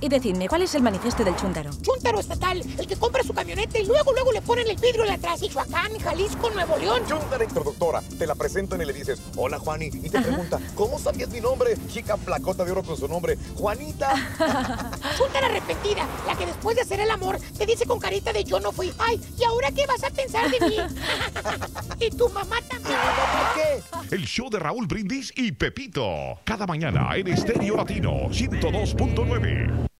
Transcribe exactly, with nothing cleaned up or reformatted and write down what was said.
Y decidme, ¿cuál es el manifiesto del chúntaro? Chúntaro estatal, el que compra su camioneta y luego, luego le ponen el vidrio de atrás. Michoacán, Jalisco, Nuevo León. Chúntara introductora, te la presentan y le dices, hola Juani, y te Ajá. pregunta, ¿cómo sabías mi nombre? Chica placota de oro con su nombre, Juanita. Chúntara arrepentida, la que después de hacer el amor te dice con carita de yo no fui. Ay, ¿y ahora qué vas a pensar de mí? Y tu mamá también. ¿Qué? El show de Raúl Brindis y Pepito. Cada mañana en Estéreo Latino ciento dos punto nueve.